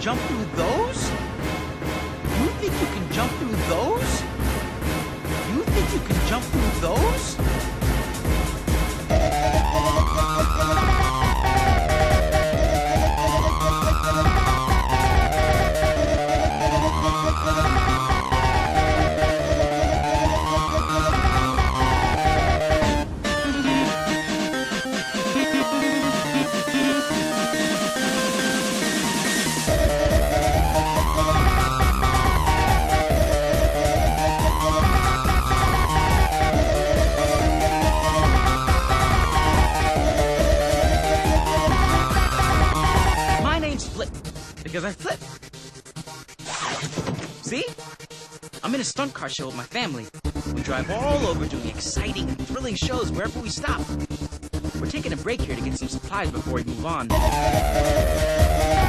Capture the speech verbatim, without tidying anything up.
jump through those? You think you can jump through those? You think you can jump through those? Because I flip. See? I'm in a stunt car show with my family. We drive all over doing exciting and thrilling shows wherever we stop. We're taking a break here to get some supplies before we move on.